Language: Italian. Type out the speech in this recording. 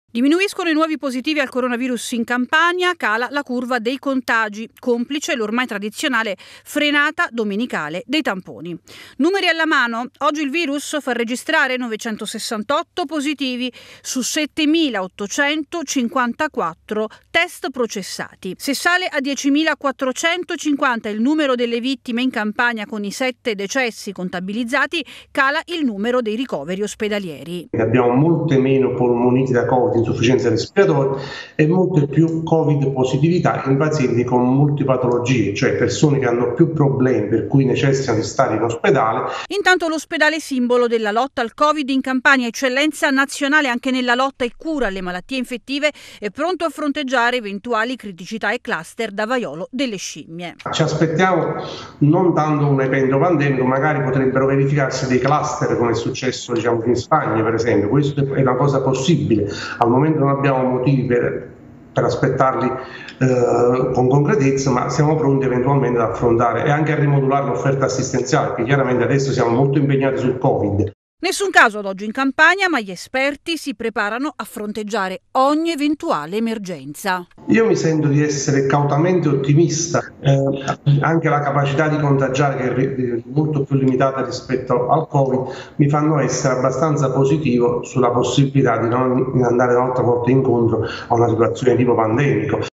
Diminuiscono i nuovi positivi al coronavirus in Campania, cala la curva dei contagi, complice l'ormai tradizionale frenata domenicale dei tamponi. Numeri alla mano, oggi il virus fa registrare 968 positivi su 7.854 test processati. Se sale a 10.450 il numero delle vittime in Campania con i 7 decessi contabilizzati, cala il numero dei ricoveri ospedalieri. Abbiamo molte meno polmoniti da Covid, insufficienza respiratoria e molte più Covid positività in pazienti con multipatologie, cioè persone che hanno più problemi per cui necessitano di stare in ospedale. Intanto l'ospedale simbolo della lotta al Covid in Campania, eccellenza nazionale anche nella lotta e cura alle malattie infettive, è pronto a fronteggiare eventuali criticità e cluster da vaiolo delle scimmie. Ci aspettiamo non tanto un evento pandemico, magari potrebbero verificarsi dei cluster come è successo in Spagna per esempio, questo è una cosa possibile. Al momento non abbiamo motivi per aspettarli con concretezza, ma siamo pronti eventualmente ad affrontare e anche a rimodulare l'offerta assistenziale, perché chiaramente adesso siamo molto impegnati sul Covid. Nessun caso ad oggi in Campania, ma gli esperti si preparano a fronteggiare ogni eventuale emergenza. Io mi sento di essere cautamente ottimista, anche la capacità di contagiare, che è molto più limitata rispetto al Covid, mi fanno essere abbastanza positivo sulla possibilità di non andare un'altra volta incontro a una situazione tipo pandemico.